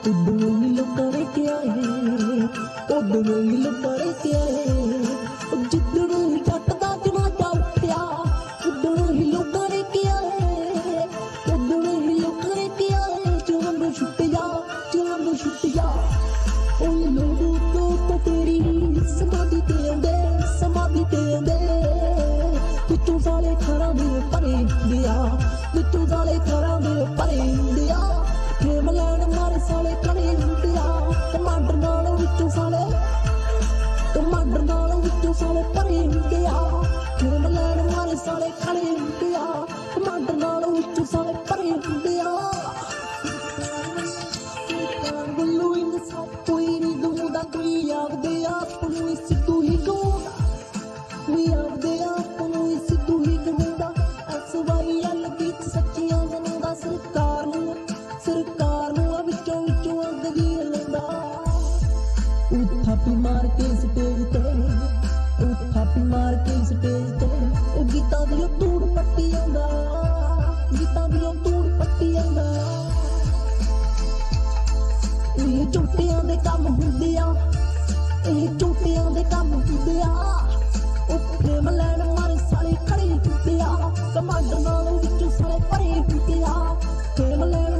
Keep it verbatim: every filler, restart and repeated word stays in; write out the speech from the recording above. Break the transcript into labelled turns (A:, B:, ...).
A: उधरों ही लोग करे क्या है, उधरों ही लोग करे क्या है। जिधरों ही जटदा जनाजा उठिया, उधरों ही लोग करे क्या है, उधरों ही लोग करे क्या है। चुलंग छुट्टिया, चुलंग छुट्टिया, ओए लोगों तो तो तेरी समाधि ते आंदे, समाधि ते आंदे। बिट्टू साले खरा दे परे दिया, बिट्टू साले खरा दे परे दिया। खेम लैन मारे साले खड़े दिया, टमाटर नाल बिट्टू साले, टमाटर नाल बिट्टू साले परे दिया। खेम लैन मारे साले खड़े दिया, टमाटर नाल बिट्टू साले परे दिया। गुल्लू इन सब कोई नहीं दूंदा, कोई आपदे आप नूं सिद्धू ही गवाउंदा, कोई आपदे आप नूं सिद्धू ही गवाउंदा। एस वाई एल बीच सच्चियां सुणाउंदा, सरकार नूं सरकार नूं विचों विचों अंगदी लाउंदा। ओ थापी मार के स्टेज ते, ओ थापी मार के स्टेज ते, ओ गीतां दी धूड़ पट्टी आंदा, गीतां दी धूड़ पट्टी आंदा। ਇਹ ਝੂਟਿਆਂ ਦੇ ਕੰਮ ਹੁੰਦੇ ਆ, ਇਹ ਝੂਟਿਆਂ ਦੇ ਕੰਮ ਹੁੰਦੇ ਆ। ਉਹ ਪ੍ਰੇਮ ਲੈਣ ਮਾਰੇ ਸਾਲੇ ਖੜੇ ਹੁੰਦੇ ਆ, ਕਮਾਂਡਰ ਨਾਲ ਵਿੱਚੋਂ ਸਾਲੇ ਭਰੇ ਹੁੰਦੇ ਆ। ਪ੍ਰੇਮ ਲੈਣ